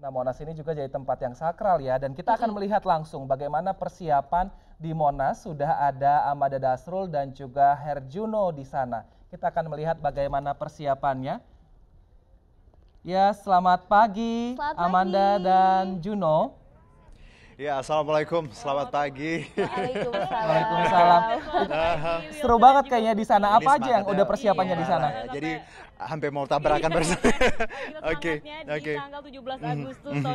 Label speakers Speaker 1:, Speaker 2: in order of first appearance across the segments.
Speaker 1: Nah, Monas ini juga jadi tempat yang sakral ya, dan kita akan melihat langsung bagaimana persiapan di Monas. Sudah ada Amanda Dasrul dan juga Herjuno di sana. Kita akan melihat bagaimana persiapannya. Ya, selamat pagi Amanda dan Juno.
Speaker 2: Ya, assalamualaikum, selamat pagi.
Speaker 1: Waalaikumsalam. Seru banget kayaknya di sana. Apa aja yang udah persiapannya di sana?
Speaker 2: Jadi hampir mau tabrakan bersama.
Speaker 3: Oke. Di tanggal 17 Agustus tahun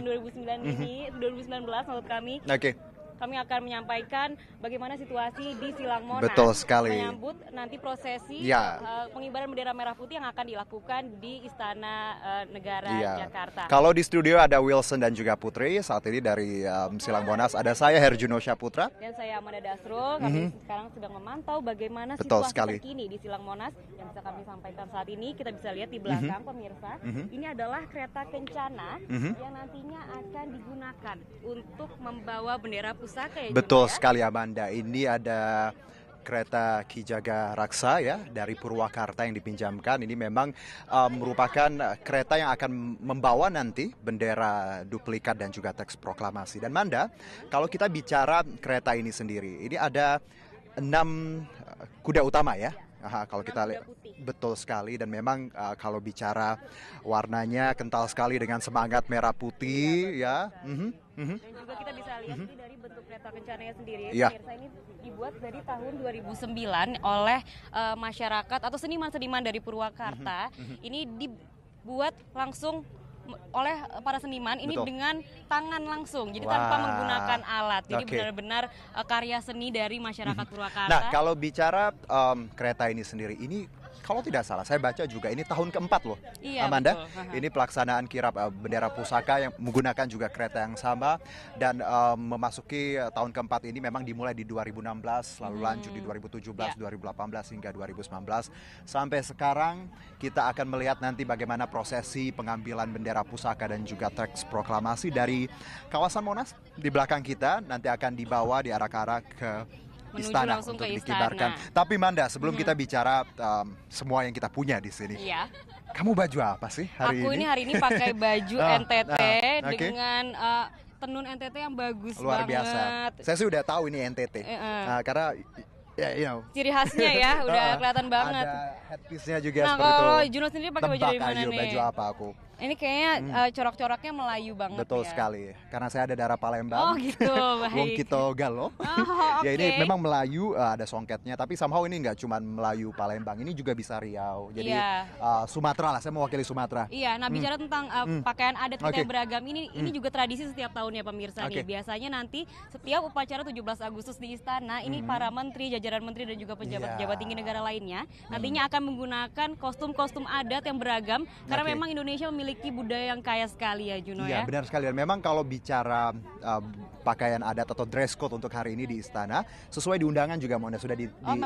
Speaker 3: 2019 maksud kami. Kami akan menyampaikan bagaimana situasi di Silang Monas.
Speaker 2: Betul sekali.
Speaker 3: Menyambut nanti prosesi pengibaran bendera merah putih yang akan dilakukan di Istana Negara Jakarta.
Speaker 2: Kalau di studio ada Wilson dan juga Putri. Saat ini dari Silang Monas ada saya Herjuno Syaputra.
Speaker 3: Dan saya Amanda Dasrul. Kami sekarang sedang memantau bagaimana situasi terkini di Silang Monas. Yang bisa kami sampaikan saat ini, kita bisa lihat di belakang pemirsa. Ini adalah kereta kencana yang nantinya akan digunakan untuk membawa bendera pusaka ya.
Speaker 2: Betul sekali Amanda. Ini ada kereta Ki Jaga Raksa ya dari Purwakarta yang dipinjamkan. Ini memang merupakan kereta yang akan membawa nanti bendera duplikat dan juga teks proklamasi. Dan Manda, kalau kita bicara kereta ini sendiri, ini ada 6 kuda utama ya. Kalau kita lihat betul sekali, dan memang kalau bicara warnanya kental sekali dengan semangat merah putih ya.
Speaker 3: Dan juga kita bisa lihat ini dari bentuk kereta kencananya sendiri. Pemirsa, ini dibuat dari tahun 2009 oleh masyarakat atau seniman-seniman dari Purwakarta. Ini dibuat langsung oleh para seniman ini dengan tangan langsung, jadi tanpa menggunakan alat. Jadi benar-benar karya seni dari masyarakat Purwakarta.
Speaker 2: Nah, kalau bicara kereta ini sendiri, ini kalau tidak salah, saya baca juga ini tahun keempat loh, Amanda. Betul. Ini pelaksanaan kirap bendera pusaka yang menggunakan juga kereta yang sama, dan memasuki tahun keempat ini memang dimulai di 2016, lalu lanjut di 2017, 2018 hingga 2019. Sampai sekarang kita akan melihat nanti bagaimana prosesi pengambilan bendera pusaka dan juga teks proklamasi dari kawasan Monas di belakang kita nanti akan dibawa diarak-arak ke istana untuk dikibarkan. Tapi Manda, sebelum kita bicara semua yang kita punya di sini, kamu baju apa sih hari ini?
Speaker 3: Aku ini hari ini pakai baju NTT dengan tenun NTT yang bagus
Speaker 2: luar
Speaker 3: banget.
Speaker 2: Biasa. Saya sih udah tahu ini NTT, karena
Speaker 3: ciri khasnya ya udah kelihatan banget.
Speaker 2: Ada headpiece-nya juga
Speaker 3: seperti itu. Nah, kalau Juno sendiri pakai baju dari mana nih?
Speaker 2: Baju apa aku?
Speaker 3: Ini kayaknya corak-coraknya Melayu banget.
Speaker 2: Betul sekali, karena saya ada darah Palembang.
Speaker 3: Oh gitu, baik.
Speaker 2: Wong Kito Galo. Ya ini memang Melayu, ada songketnya, tapi somehow ini nggak cuma Melayu Palembang, ini juga bisa Riau. Jadi Sumatera lah, saya mewakili Sumatera.
Speaker 3: Iya, nah bicara tentang pakaian adat kita yang beragam, ini juga tradisi setiap tahunnya pemirsa nih. Biasanya nanti setiap upacara 17 Agustus di istana, ini para menteri, jajaran menteri dan juga pejabat-pejabat tinggi negara lainnya nantinya akan menggunakan kostum-kostum adat yang beragam, karena memang Indonesia memiliki budaya yang kaya sekali ya Juno ya.
Speaker 2: Iya benar sekali, dan memang kalau bicara pakaian adat atau dress code untuk hari ini di istana, sesuai di undangan juga Mona sudah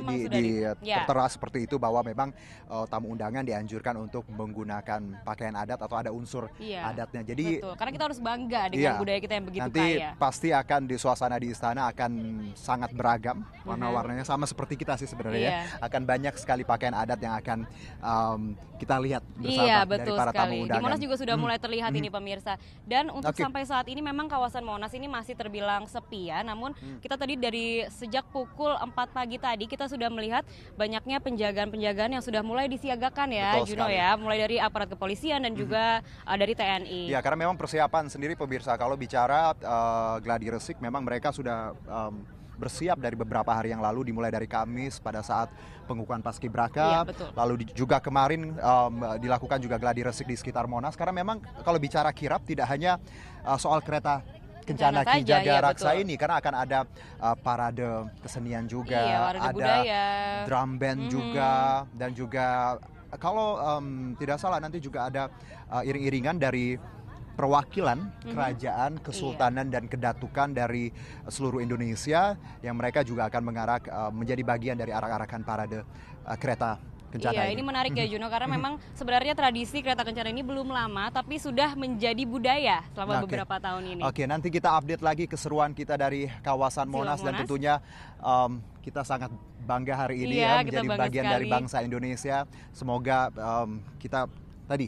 Speaker 2: tertera seperti itu, bahwa memang tamu undangan dianjurkan untuk menggunakan pakaian adat atau ada unsur adatnya. Jadi
Speaker 3: karena kita harus bangga dengan budaya kita yang begitu
Speaker 2: nanti
Speaker 3: kaya.
Speaker 2: Pasti akan di suasana di istana akan sangat beragam, warna-warnanya sama seperti kita sih sebenarnya ya. Akan banyak sekali pakaian adat yang akan kita lihat bersama dari para tamu undangan.
Speaker 3: Di Monas juga sudah mulai terlihat ini pemirsa. Dan untuk sampai saat ini memang kawasan Monas ini masih terbilang sepi ya. Namun kita tadi dari sejak pukul 4 pagi tadi kita sudah melihat banyaknya penjagaan-penjagaan yang sudah mulai disiagakan ya Juno ya. Mulai dari aparat kepolisian dan juga dari TNI.
Speaker 2: Ya, karena memang persiapan sendiri pemirsa, kalau bicara gladi resik memang mereka sudah bersiap dari beberapa hari yang lalu, dimulai dari Kamis pada saat pengukuhan Paskibraka, lalu juga kemarin dilakukan juga gladi resik di sekitar Monas, karena memang kalau bicara kirap tidak hanya soal kereta kencana Ki Jaga Raksa ini, karena akan ada parade kesenian juga, ada drum band juga, dan juga kalau tidak salah nanti juga ada iring-iringan dari perwakilan kerajaan, kesultanan dan kedatukan dari seluruh Indonesia, yang mereka juga akan mengarak menjadi bagian dari arak-arakan parade kereta kencana.
Speaker 3: Ini menarik ya Juno, karena memang sebenarnya tradisi kereta kencana ini belum lama tapi sudah menjadi budaya selama beberapa tahun ini.
Speaker 2: Nanti kita update lagi keseruan kita dari kawasan Monas, dan tentunya kita sangat bangga hari ini menjadi bagian dari bangsa Indonesia. Semoga kita tadi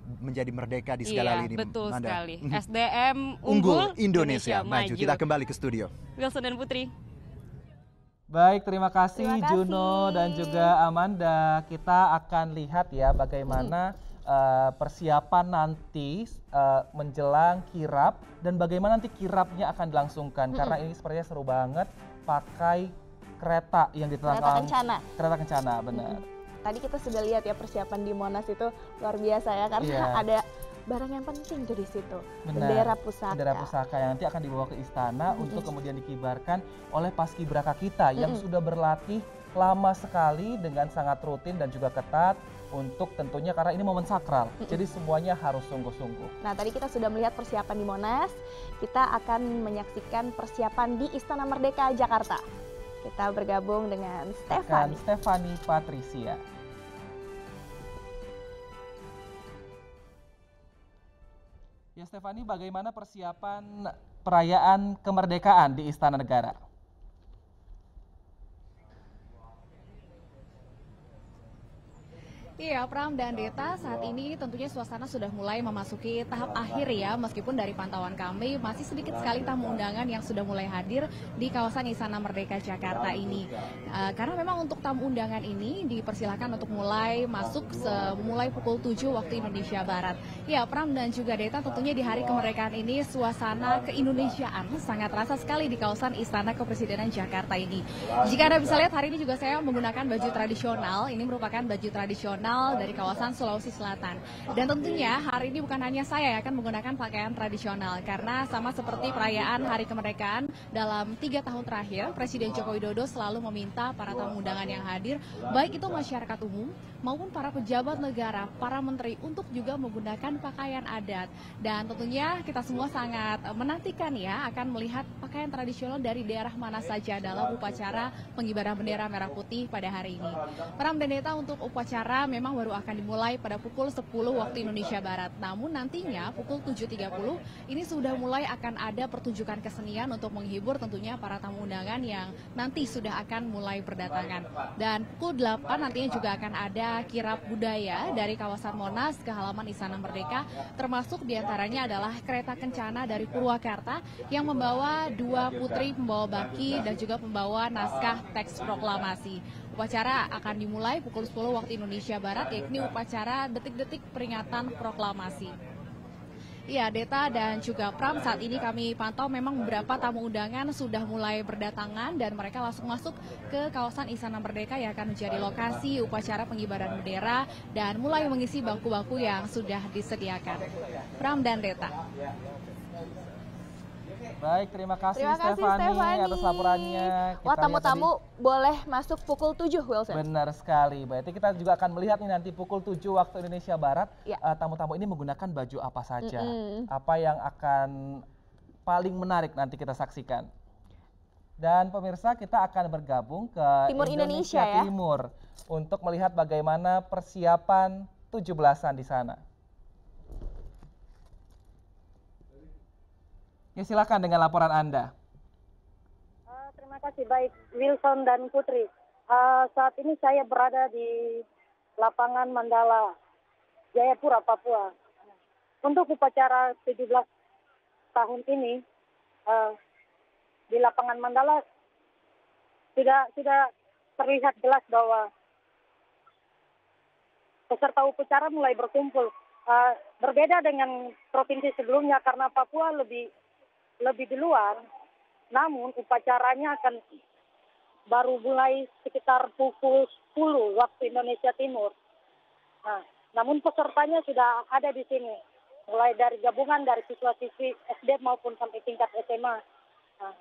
Speaker 2: menjadi merdeka di segala lini.
Speaker 3: Betul sekali. SDM unggul,
Speaker 2: Indonesia maju. Kita kembali ke studio.
Speaker 3: Wilson dan Putri.
Speaker 1: Baik, terima kasih Juno dan juga Amanda. Kita akan lihat ya bagaimana persiapan nanti menjelang kirap dan bagaimana nanti kirapnya akan dilangsungkan. Karena ini sepertinya seru banget pakai kereta yang diterangkan. Kereta kencana, benar.
Speaker 4: Tadi kita sudah lihat ya persiapan di Monas itu luar biasa ya karena ada barang yang penting tuh di situ. Bendera pusaka. Bendera
Speaker 1: pusaka yang nanti akan dibawa ke istana untuk kemudian dikibarkan oleh paskibraka kita yang sudah berlatih lama sekali dengan sangat rutin dan juga ketat untuk tentunya karena ini momen sakral. Jadi semuanya harus sungguh-sungguh.
Speaker 4: Nah, tadi kita sudah melihat persiapan di Monas. Kita akan menyaksikan persiapan di Istana Merdeka Jakarta. Kita bergabung dengan
Speaker 1: Stefani Patricia. Ya Stefani, bagaimana persiapan perayaan kemerdekaan di Istana Negara?
Speaker 5: Iya, Pram dan Deta, saat ini tentunya suasana sudah mulai memasuki tahap akhir ya, meskipun dari pantauan kami masih sedikit sekali tamu undangan yang sudah mulai hadir di kawasan Istana Merdeka Jakarta ini. Karena memang untuk tamu undangan ini dipersilakan untuk mulai masuk mulai pukul 7 waktu Indonesia Barat. Ya, Pram dan juga Deta, tentunya di hari kemerdekaan ini suasana keindonesiaan sangat terasa sekali di kawasan Istana Kepresidenan Jakarta ini. Jika Anda bisa lihat, hari ini juga saya menggunakan baju tradisional, ini merupakan baju tradisional dari kawasan Sulawesi Selatan. Dan tentunya hari ini bukan hanya saya yang akan menggunakan pakaian tradisional, karena sama seperti perayaan Hari Kemerdekaan dalam 3 tahun terakhir, Presiden Joko Widodo selalu meminta para tamu undangan yang hadir, baik itu masyarakat umum maupun para pejabat negara, para menteri untuk juga menggunakan pakaian adat. Dan tentunya kita semua sangat menantikan ya akan melihat pakaian tradisional dari daerah mana saja dalam upacara pengibaran bendera merah putih pada hari ini. Pram dan Deta, untuk upacara memang baru akan dimulai pada pukul 10 waktu Indonesia Barat. Namun nantinya pukul 7.30 ini sudah mulai akan ada pertunjukan kesenian untuk menghibur tentunya para tamu undangan yang nanti sudah akan mulai berdatangan. Dan pukul 8 nantinya juga akan ada kirap budaya dari kawasan Monas ke halaman Istana Merdeka, termasuk diantaranya adalah kereta kencana dari Purwakarta yang membawa 2 putri pembawa baki dan juga pembawa naskah teks proklamasi. Upacara akan dimulai pukul 10 waktu Indonesia Barat, yakni upacara detik-detik peringatan proklamasi. Iya, Deta dan juga Pram, saat ini kami pantau memang beberapa tamu undangan sudah mulai berdatangan dan mereka langsung masuk ke kawasan Istana Merdeka yang akan menjadi lokasi upacara pengibaran bendera dan mulai mengisi bangku-bangku yang sudah disediakan. Pram dan Deta.
Speaker 1: Baik, terima kasih Stefani atas laporannya.
Speaker 4: Wah, tamu-tamu boleh masuk pukul 7, Wilson.
Speaker 1: Benar sekali. Berarti kita juga akan melihat nih nanti pukul 7 waktu Indonesia Barat, tamu-tamu ini menggunakan baju apa saja. Apa yang akan paling menarik nanti kita saksikan. Dan pemirsa, kita akan bergabung ke
Speaker 4: Timur Indonesia ya?
Speaker 1: Timur untuk melihat bagaimana persiapan 17-an di sana. Ya, silakan dengan laporan Anda.
Speaker 6: Terima kasih, baik Wilson dan Putri. Saat ini saya berada di lapangan Mandala, Jayapura, Papua. Untuk upacara 17 tahun ini, di lapangan Mandala sudah terlihat jelas bahwa peserta upacara mulai berkumpul. Berbeda dengan provinsi sebelumnya karena Papua lebih di luar, namun upacaranya akan baru mulai sekitar pukul 10 waktu Indonesia Timur. Nah, namun pesertanya sudah ada di sini, mulai dari gabungan dari siswa-siswi SD maupun sampai tingkat SMA. Nah.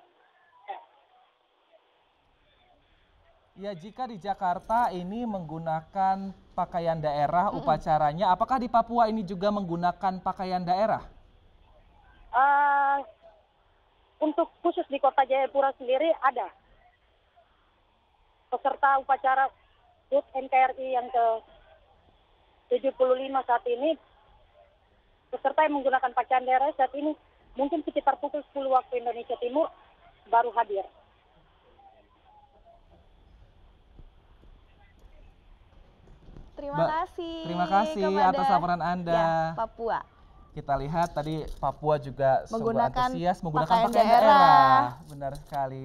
Speaker 1: Ya, jika di Jakarta ini menggunakan pakaian daerah upacaranya, apakah di Papua ini juga menggunakan pakaian daerah?
Speaker 6: Untuk khusus di Kota Jayapura sendiri ada. Peserta upacara HUT NKRI yang ke-75 saat ini, peserta yang menggunakan pakaian daerah saat ini mungkin sekitar pukul 10 waktu Indonesia Timur baru hadir.
Speaker 4: terima kasih.
Speaker 1: Terima kasih atas laporan Anda.
Speaker 4: Ya, Papua.
Speaker 1: Kita lihat tadi Papua juga sungguh antusias menggunakan pakaian
Speaker 4: daerah.
Speaker 1: Benar sekali.